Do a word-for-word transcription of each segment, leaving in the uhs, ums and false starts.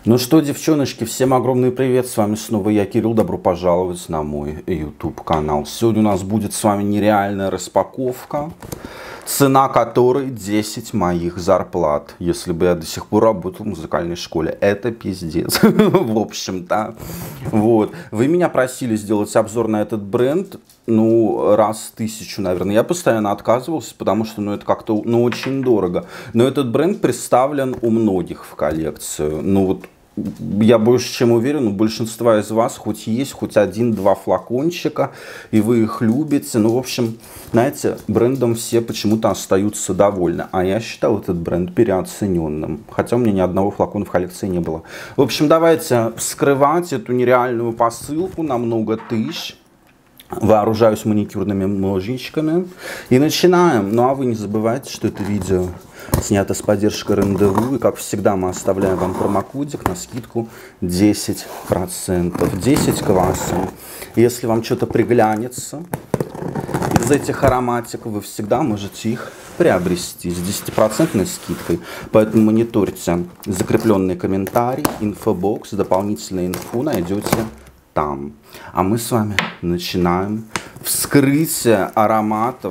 Ну что, девчоночки, всем огромный привет, с вами снова я, Кирилл, добро пожаловать на мой YouTube канал. Сегодня у нас будет с вами нереальная распаковка, цена которой десять моих зарплат, если бы я до сих пор работал в музыкальной школе. Это пиздец, в общем-то. Вот. Вы меня просили сделать обзор на этот бренд, ну, раз тысячу, наверное. Я постоянно отказывался, потому что, ну, это как-то, ну, очень дорого. Но этот бренд представлен у многих в коллекцию. Ну, вот, я больше чем уверен, у большинства из вас хоть есть хоть один-два флакончика, и вы их любите. Ну, в общем, знаете, брендом все почему-то остаются довольны. А я считал этот бренд переоцененным. Хотя у меня ни одного флакона в коллекции не было. В общем, давайте вскрывать эту нереальную посылку на много тысяч. Вооружаюсь маникюрными ножничками. И начинаем. Ну, а вы не забывайте, что это видео снято с поддержкой Рандеву. И, как всегда, мы оставляем вам промокодик на скидку десять процентов. десять к васам. Если вам что-то приглянется из этих ароматиков, вы всегда можете их приобрести с десятипроцентной скидкой. Поэтому мониторьте закрепленные комментарии, инфобокс, дополнительную инфу найдете там. А мы с вами начинаем вскрытие ароматов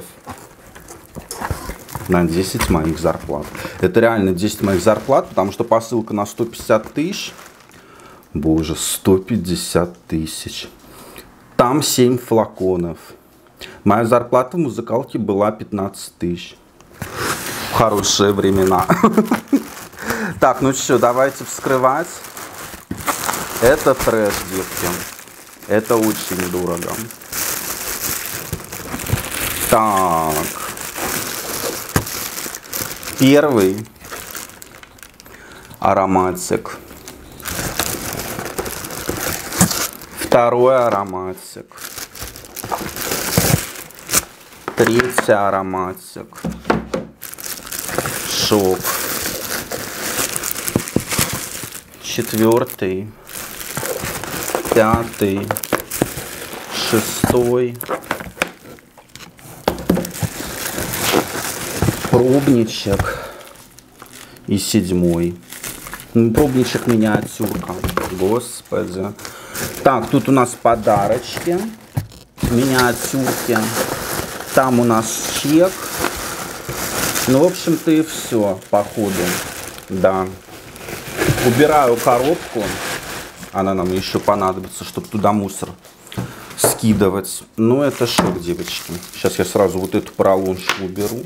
на десять моих зарплат. Это реально десять моих зарплат, потому что посылка на сто пятьдесят тысяч. Боже, сто пятьдесят тысяч. Там семь флаконов. Моя зарплата в музыкалке была пятнадцать тысяч. В хорошие времена. Так, ну что, давайте вскрывать. Это трэш, девки. Это очень дорого. Так. Первый ароматик. Второй ароматик. Третий ароматик. Шок. Четвертый. Пятый. Шестой. Пробничек. И седьмой. Пробничек миниатюрка. Господи. Так, тут у нас подарочки. Миниатюрки. Там у нас чек. Ну, в общем-то, и все, походу. Да. Убираю коробку. Она нам еще понадобится, чтобы туда мусор скидывать. Ну, это шок, девочки. Сейчас я сразу вот эту поролончику уберу.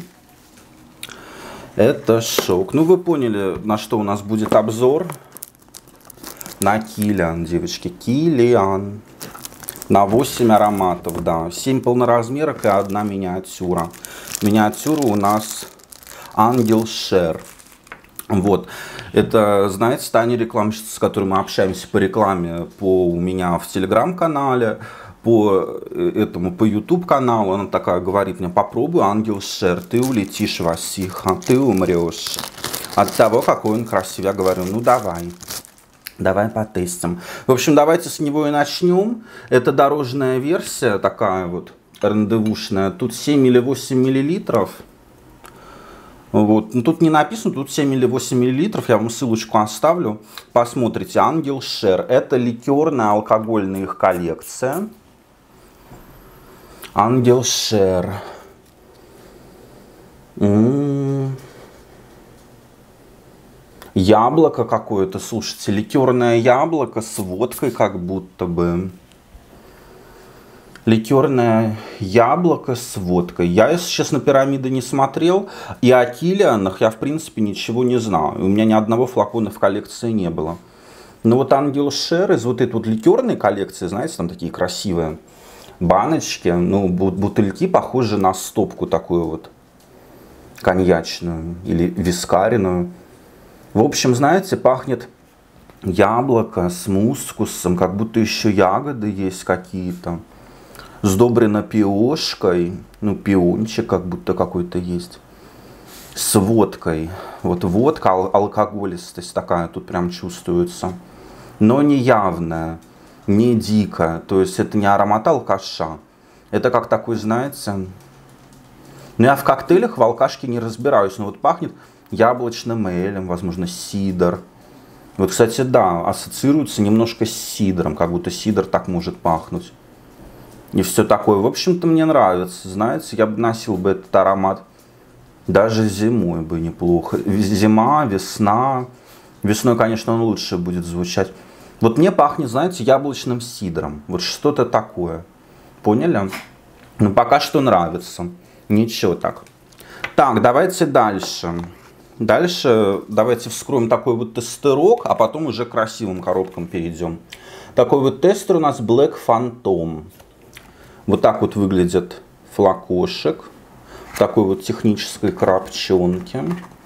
Это шок. Ну, вы поняли, на что у нас будет обзор. На Килиан, девочки. Килиан. На восемь ароматов, да. семь полноразмерок и одна миниатюра. Миниатюра у нас Ангел Шер. Вот. Это, знаете, Таня рекламщица, с которой мы общаемся по рекламе по у меня в телеграм-канале, по этому, по YouTube каналу. Она такая говорит мне: попробуй Ангел Шер, ты улетишь, Васиха, ты умрешь от того, какой он красивый. Я говорю: ну давай, давай потестим. В общем, давайте с него и начнем. Это дорожная версия, такая вот рандевушная. Тут семь или восемь миллилитров. Вот. Ну, тут не написано, тут семь или восемь миллилитров, я вам ссылочку оставлю, посмотрите. Ангел Шер, это ликерная алкогольная их коллекция. Ангел Шер. М-м-м. Яблоко какое-то, слушайте, ликерное яблоко с водкой как будто бы. Ликерное яблоко с водкой. Я, если честно, пирамиды не смотрел. И о Килианах я, в принципе, ничего не знаю. У меня ни одного флакона в коллекции не было. Но вот Ангел Шер из вот этой вот ликерной коллекции, знаете, там такие красивые баночки. Ну, бутыльки похожи на стопку такую вот коньячную или вискаренную. В общем, знаете, пахнет яблоко с мускусом, как будто еще ягоды есть какие-то. Сдобрено пиошкой, ну, пиончик как будто какой-то есть, с водкой. Вот водка, ал алкоголистость такая тут прям чувствуется, но не явная, не дикая. То есть это не аромат алкаша, это как такой, знаете, ну, я в коктейлях в алкашке не разбираюсь, но вот пахнет яблочным элем, возможно, сидр. Вот, кстати, да, ассоциируется немножко с сидром, как будто сидр так может пахнуть. И все такое. В общем-то, мне нравится, знаете, я бы носил бы этот аромат даже зимой бы неплохо. Зима, весна. Весной, конечно, он лучше будет звучать. Вот мне пахнет, знаете, яблочным сидром. Вот что-то такое. Поняли? Ну, пока что нравится. Ничего так. Так, давайте дальше. Дальше давайте вскроем такой вот тестерок, а потом уже к красивым коробкам перейдем. Такой вот тестер у нас Black Phantom. Вот так вот выглядит флакошек. В такой вот технической коробчонке.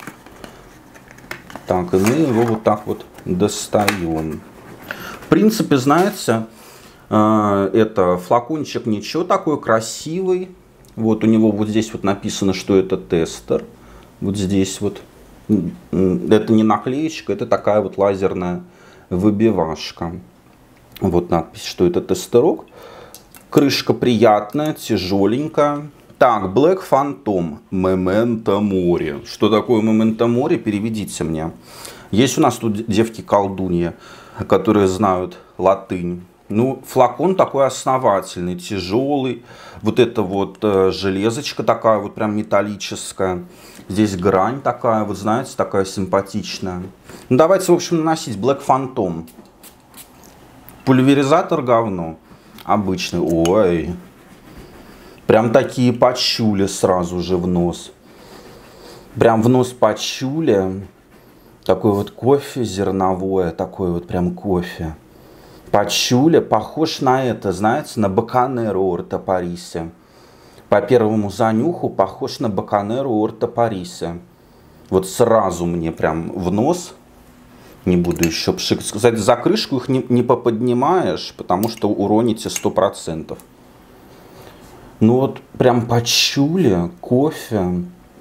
Так, и мы его вот так вот достаем. В принципе, знаете, это флакончик ничего, такой красивый. Вот у него вот здесь вот написано, что это тестер. Вот здесь вот. Это не наклеечка, это такая вот лазерная выбивашка. Вот надпись, что это тестерок. Крышка приятная, тяжеленькая. Так, Black Phantom, Memento Mori. Что такое Memento Mori? Переведите мне. Есть у нас тут девки-колдуньи, которые знают латынь. Ну, флакон такой основательный, тяжелый. Вот это вот э, железочка такая вот прям металлическая. Здесь грань такая, вот знаете, такая симпатичная. Ну, давайте, в общем, наносить Black Phantom. Пульверизатор говно. Обычный. Ой. Прям такие пачули сразу же в нос. Прям в нос пачули. Такой вот кофе зерновое. Такой вот прям кофе. Пачули похож на это, знаете, на Баканеру Орто Парисе. По первому занюху похож на Баканеру Орто Парисе. Вот сразу мне прям в нос. Не буду еще пшикать. Кстати, за крышку их не, не поподнимаешь, потому что уроните сто процентов. Ну вот прям пачули, кофе.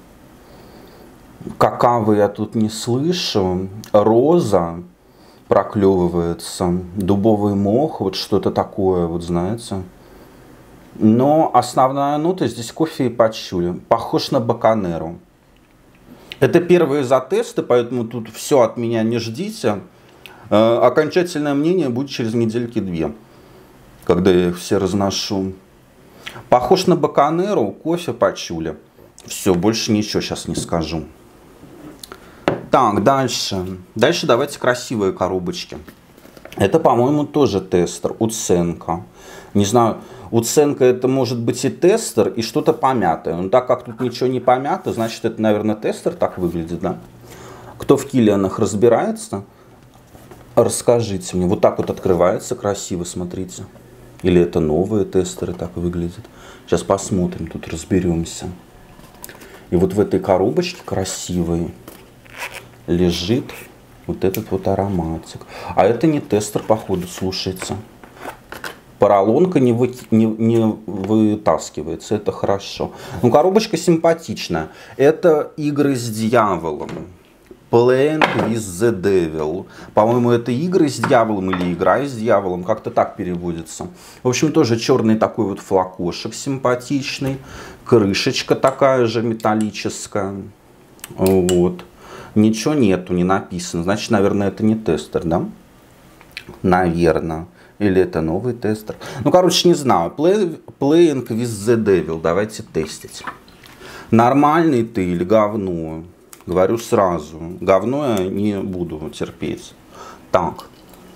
Какавы я тут не слышу. Роза проклевывается. Дубовый мох, вот что-то такое, вот знаете. Но основная нота здесь кофе и пачули. Похож на Баканеру. Это первые затесты, поэтому тут все от меня не ждите. Э, окончательное мнение будет через недельки-две, когда я их все разношу. Похож на Баканеру, кофе, пачули. Все, больше ничего сейчас не скажу. Так, дальше. Дальше давайте красивые коробочки. Это, по-моему, тоже тестер. Уценко. Не знаю, Уценко это может быть и тестер, и что-то помятое. Но так как тут ничего не помято, значит, это, наверное, тестер так выглядит, да? Кто в Киллианах разбирается, расскажите мне. Вот так вот открывается красиво, смотрите. Или это новые тестеры так выглядят. Сейчас посмотрим, тут разберемся. И вот в этой коробочке красивой лежит вот этот вот ароматик. А это не тестер, походу, слушайте. Поролонка не, вы, не, не вытаскивается, это хорошо. Ну, коробочка симпатичная. Это игры с дьяволом. Playing with the Devil. По-моему, это игры с дьяволом или игра с дьяволом. Как-то так переводится. В общем, тоже черный такой вот флакошек симпатичный. Крышечка такая же металлическая. Вот. Ничего нету, не написано. Значит, наверное, это не тестер, да? Наверное. Или это новый тестер. Ну, короче, не знаю. Play, playing with the Devil. Давайте тестить. Нормальный ты или говно? Говорю сразу. Говно я не буду терпеть. Так.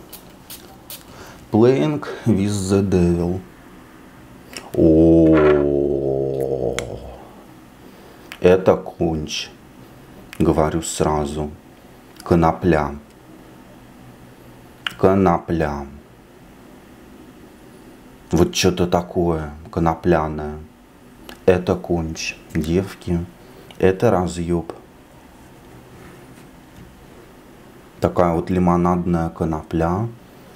Playing with the Devil. О, это конч. Говорю сразу. Конопля. Конопля. Вот что-то такое конопляное. Это конч. Девки. Это разъеб. Такая вот лимонадная конопля.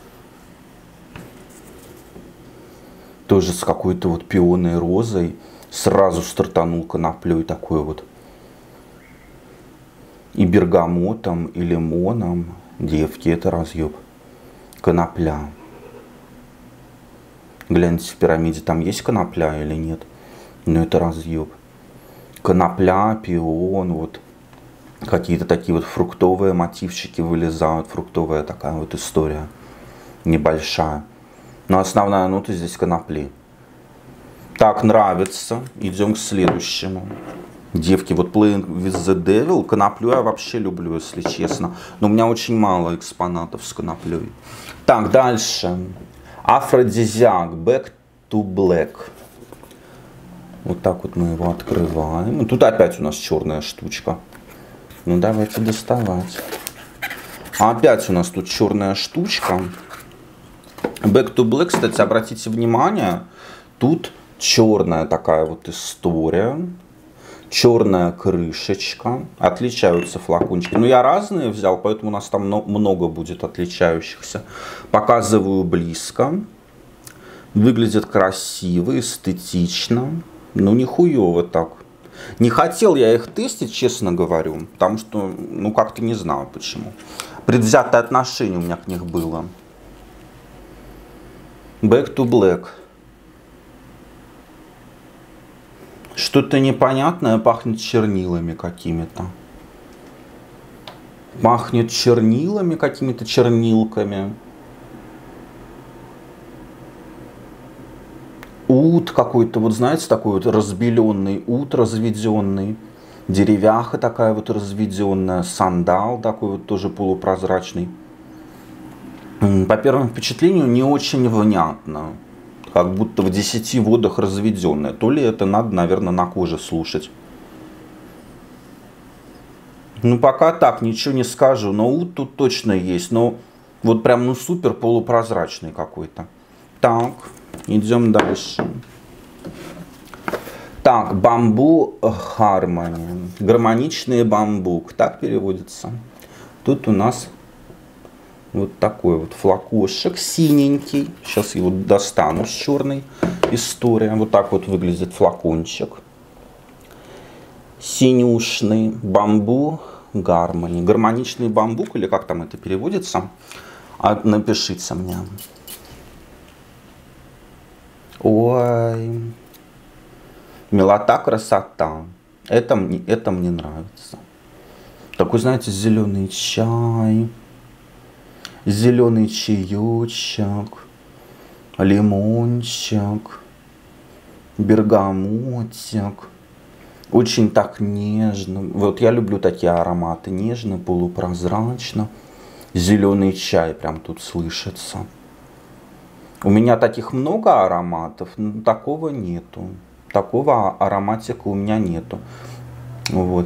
Тоже с какой-то вот пионой розой. Сразу стартанул коноплей такой вот. И бергамотом, и лимоном. Девки, это разъеб. Конопля. Гляньте в пирамиде, там есть конопля или нет? Ну это разъеб. Конопля, пион, вот. Какие-то такие вот фруктовые мотивчики вылезают. Фруктовая такая вот история. Небольшая. Но основная нота здесь конопли. Так, нравится. Идем к следующему. Девки, вот Playing with the Devil. Коноплю я вообще люблю, если честно. Но у меня очень мало экспонатов с коноплей. Так, дальше. Афродизиак. Back to Black. Вот так вот мы его открываем. И тут опять у нас черная штучка. Ну, давайте доставать. А опять у нас тут черная штучка. Back to Black, кстати, обратите внимание. Тут черная такая вот история. Черная крышечка. Отличаются флакончики. Ну, я разные взял, поэтому у нас там много будет отличающихся. Показываю близко. Выглядит красиво, эстетично. Ну, нихуево так. Не хотел я их тестить, честно говорю. Потому что, ну, как-то не знаю почему. Предвзятое отношение у меня к них было. Back to Black. Что-то непонятное, пахнет чернилами какими-то. Пахнет чернилами, какими-то чернилками. Ут какой-то, вот знаете, такой вот разбеленный ут, разведенный. Деревяха такая вот разведенная. Сандал такой вот тоже полупрозрачный. По первому впечатлению не очень внятно. Как будто в десяти водах разведенное. То ли это надо, наверное, на коже слушать. Ну, пока так, ничего не скажу. Но ут тут точно есть. Но вот прям, ну, супер полупрозрачный какой-то. Так, идем дальше. Так, бамбу Harmony. Гармоничный бамбук. Так переводится. Тут у нас вот такой вот флакошек синенький. Сейчас его достану с черной историей. Вот так вот выглядит флакончик. Синюшный бамбу Harmony. Гармоничный бамбук, или как там это переводится? А, напишите мне. Ой. Милота, красота. Это мне, это мне нравится. Такой, знаете, зеленый чай. Зеленый чаечек, лимончик, бергамотик. Очень так нежно. Вот я люблю такие ароматы. Нежно, полупрозрачно. Зеленый чай прям тут слышится. У меня таких много ароматов, но такого нету. Такого ароматика у меня нету. Вот.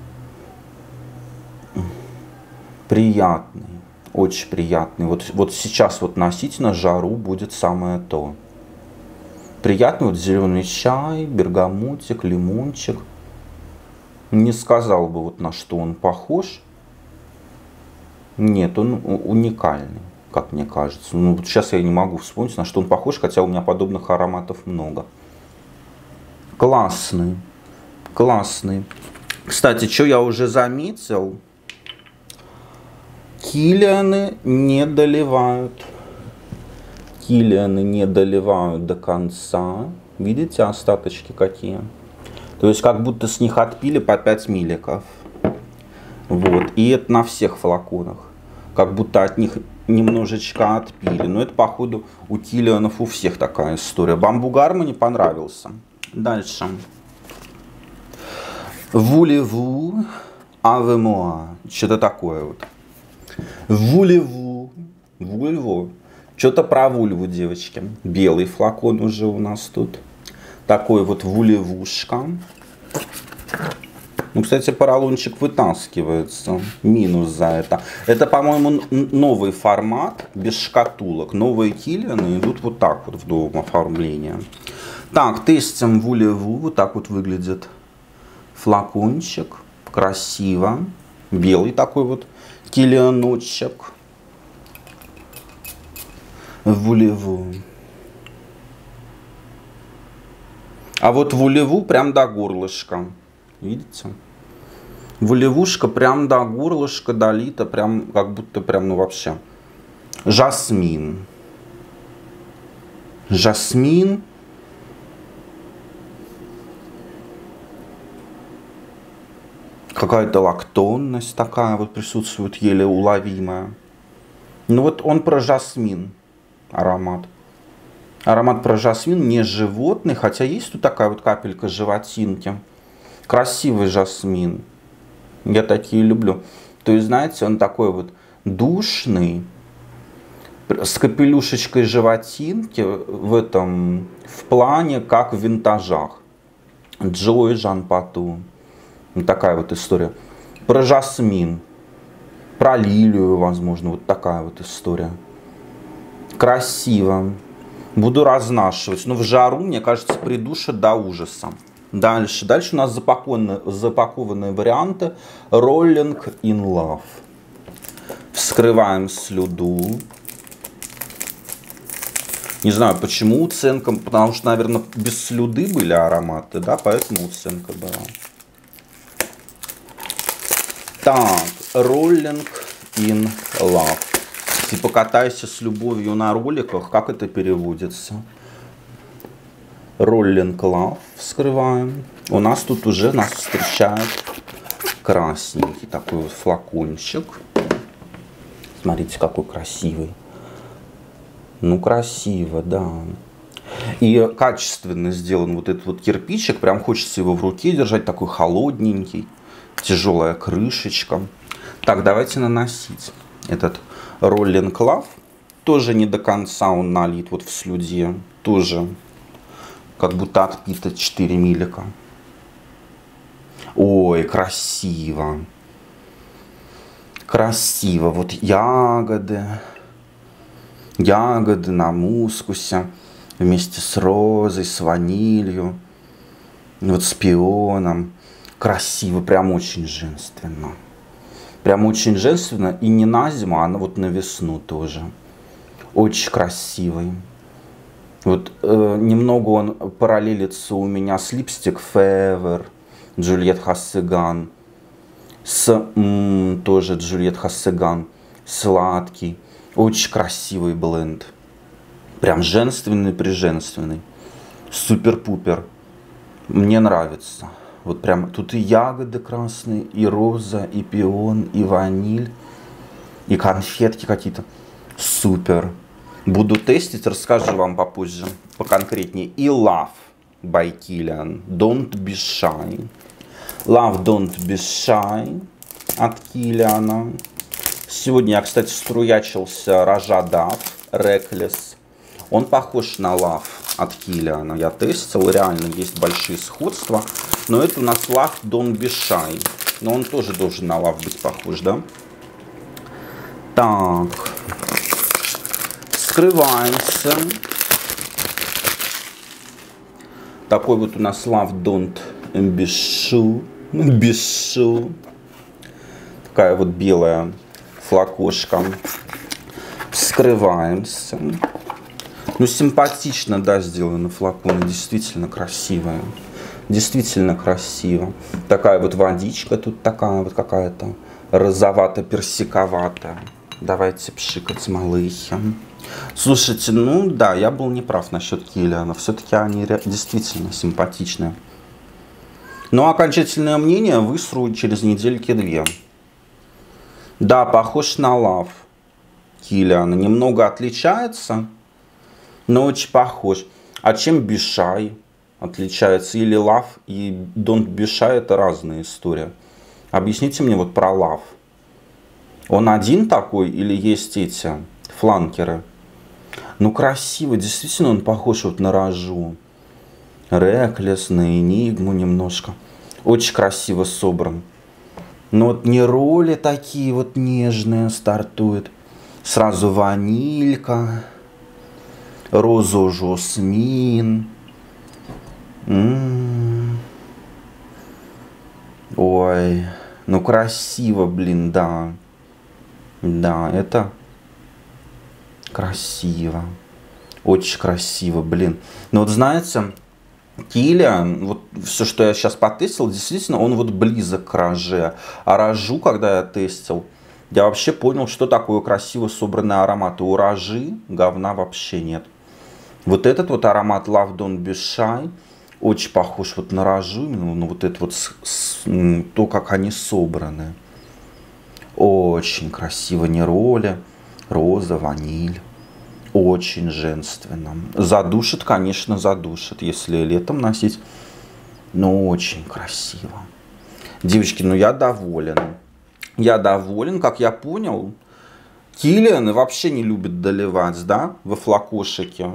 Приятный. Очень приятный. Вот, вот сейчас вот носить на жару будет самое то. Приятный вот зеленый чай, бергамотик, лимончик. Не сказал бы вот на что он похож. Нет, он уникальный, как мне кажется. Ну вот сейчас я не могу вспомнить, на что он похож, хотя у меня подобных ароматов много. Классный. Классный. Кстати, что я уже заметил. Киллианы не доливают. Киллианы не доливают до конца. Видите, остаточки какие? То есть, как будто с них отпили по пять милликов. Вот. И это на всех флаконах. Как будто от них немножечко отпили. Но это, походу, у киллианов у всех такая история. Бамбу Harmony понравился. Дальше. Вулеву Авемуа. Что-то такое вот. Вулеву. Вульву. Что-то про вульву, девочки. Белый флакон уже у нас тут. Такой вот вулевушка. Ну, кстати, поролончик вытаскивается. Минус за это. Это, по-моему, новый формат, без шкатулок. Новые киллианы идут вот так вот в новом оформлении. Так, тестим вулеву. Вот так вот выглядит флакончик. Красиво. Белый такой вот киллианочек. Вулеву. А вот вулеву прям до горлышка. Видите? Вулевушка прям до горлышка долита. Прям как будто прям, ну вообще. Жасмин. Жасмин. Какая-то лактонность такая вот присутствует, еле уловимая. Ну вот он про жасмин аромат. Аромат про жасмин, не животный, хотя есть тут такая вот капелька животинки. Красивый жасмин. Я такие люблю. То есть, знаете, он такой вот душный, с капелюшечкой животинки в этом, в плане, как в винтажах. Джой Жан Пату. Вот такая вот история. Про жасмин. Про лилию, возможно. Вот такая вот история. Красиво. Буду разнашивать. Но в жару, мне кажется, придушит до ужаса. Дальше. Дальше у нас запакованные, запакованные варианты. Rolling in Love. Вскрываем слюду. Не знаю, почему уценка. Потому что, наверное, без слюды были ароматы. Да, поэтому уценка была. Так. Rolling in Love. Типа катайся с любовью на роликах. Как это переводится? Rolling Love вскрываем. У нас тут уже нас встречает красненький такой вот флакончик. Смотрите, какой красивый. Ну, красиво, да. И качественно сделан вот этот вот кирпичик. Прям хочется его в руке держать. Такой холодненький. Тяжелая крышечка. Так, давайте наносить этот Rolling Love. Тоже не до конца он налит вот в слюде. Тоже как будто отпито четыре миллика. Ой, красиво. Красиво. Вот ягоды. Ягоды на мускусе. Вместе с розой, с ванилью. Вот с пионом. Красиво. Прям очень женственно. Прям очень женственно. И не на зиму, а вот на весну тоже. Очень красивый. Вот э, немного он параллелится у меня с липстик Fever. Джульет Хассеган. С м, тоже Джульет Хассеган. Сладкий. Очень красивый бленд. Прям женственный-приженственный. Супер-пупер. Мне нравится. Вот прям тут и ягоды красные, и роза, и пион, и ваниль, и конфетки какие-то. Супер. Буду тестить, расскажу вам попозже, поконкретнее. И Love by Kilian. Don't be shy. Love Don't be shy от Килиана. Сегодня я, кстати, струячился Рожадав Reckless. Он похож на Love от Килиана. Я тестил, реально есть большие сходства. Но это у нас Love Don't be shy. Но он тоже должен на Love быть похож, да? Так. Скрываемся. Такой вот у нас Love Don't be shy. Be shy. Такая вот белая флакошка. Скрываемся. Ну, симпатично, да, сделаны флаконы. Действительно красивая. Действительно красиво. Такая вот водичка тут такая вот какая-то розовато-персиковатая. Давайте пшикать малыхи. Слушайте, ну да, я был неправ насчет Килиана. Все-таки они действительно симпатичные. Но окончательное мнение высру через недельки-две. Да, похож на Love Килиана. Немного отличается, но очень похож. А чем Be Shy отличается? Или Love и Don't be shy это разные истории. Объясните мне вот про Love. Он один такой или есть эти фланкеры? Ну красиво, действительно он похож вот на Рожу. Reckless, на Энигму немножко. Очень красиво собран. Но вот не роли такие вот нежные стартуют. Сразу ванилька. Роза жасмин. М-м-м. Ой, ну красиво, блин, да. Да, это красиво. Очень красиво, блин. Но вот знаете, Килиан, вот все, что я сейчас потестил, действительно, он вот близок к Роже. А Рожу, когда я тестил, я вообще понял, что такое красиво собранные ароматы. У Рожи говна вообще нет. Вот этот вот аромат Love Don't be shy, очень похож вот на рожу, именно ну, вот это вот с, с, то, как они собраны. Очень красиво, нероли, роза, ваниль. Очень женственно. Задушит, конечно, задушит, если летом носить. Но очень красиво. Девочки, ну я доволен. Я доволен, как я понял. Киллианы вообще не любят доливать, да, во флакошике.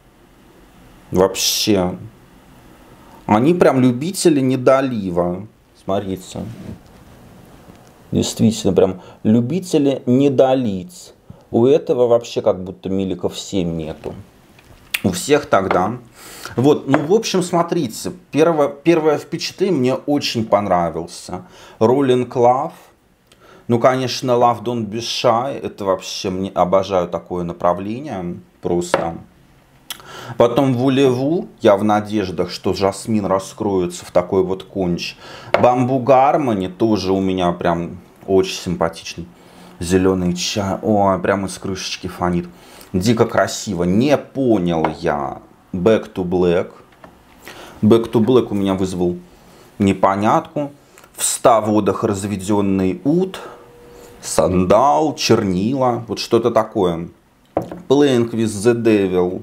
Вообще. Они прям любители недолива. Смотрите. Действительно, прям любители недолить. У этого вообще как будто миликов семь нету. У всех тогда. Вот, ну, в общем, смотрите. Первое, первое впечатление мне очень понравился. Rolling Love. Ну, конечно, Love Don't Be Shy. Это вообще, мне обожаю такое направление. Просто. Потом Вулеву. Я в надеждах, что Жасмин раскроется в такой вот конч. Бамбу Гармони тоже у меня прям очень симпатичный. Зеленый чай. Ой, прямо из крышечки фонит. Дико красиво. Не понял я. Back to Black. Back to Black у меня вызвал непонятку. В ста водах разведенный ут. Сандал, чернила. Вот что-то такое. Playing with the Devil.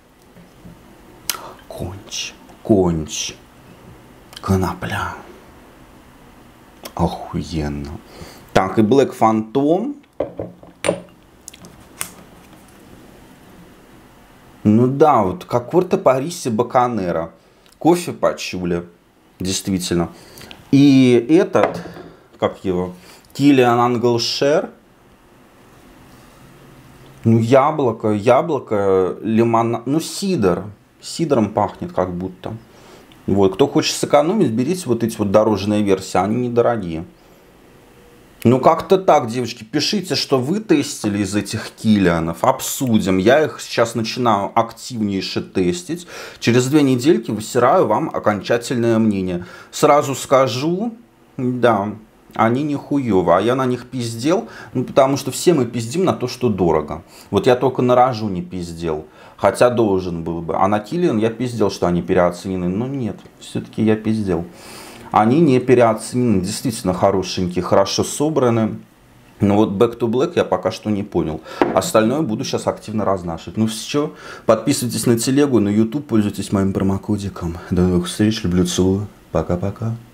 Конч. Конч. Конопля. Охуенно. Так, и Black Phantom. Ну да, вот как Корте Париси Баканера. Кофе почули. Действительно. И этот, как его, Киллиан Англшер. Ну, яблоко, яблоко, лимонад. Ну, сидр. Сидром пахнет как будто. Вот, кто хочет сэкономить, берите вот эти вот дорожные версии. Они недорогие. Ну, как-то так, девочки. Пишите, что вы тестили из этих киллианов. Обсудим. Я их сейчас начинаю активнейше тестить. Через две недельки высираю вам окончательное мнение. Сразу скажу, да, они не хуёво. А я на них пиздел, ну, потому что все мы пиздим на то, что дорого. Вот я только на рожу не пиздел. Хотя должен был бы. А на киллиан я пиздел, что они переоценены. Но нет, все-таки я пиздел. Они не переоценены, действительно хорошенькие, хорошо собраны. Но вот Back to Black я пока что не понял. Остальное буду сейчас активно разнашивать. Ну все, подписывайтесь на телегу, на YouTube, пользуйтесь моим промокодиком. До новых встреч, люблю, целую. Пока-пока.